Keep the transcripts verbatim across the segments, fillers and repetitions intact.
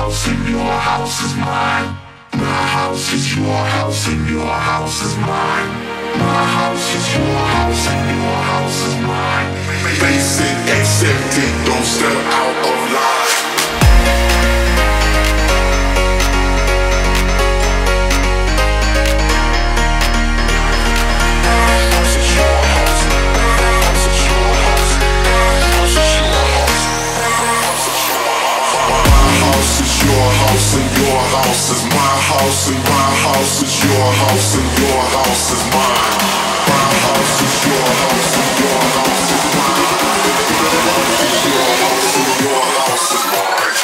house and your house is mine. My house is your house and your house is mine. My house is your house and your house is mine. Face it, accept it, don't step out of line. Your house is my house and my house is your house and your house is mine. My house is your house and your house is mine. My house is your house and your house is mine.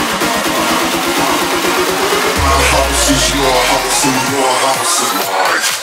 Your house and your house is mine.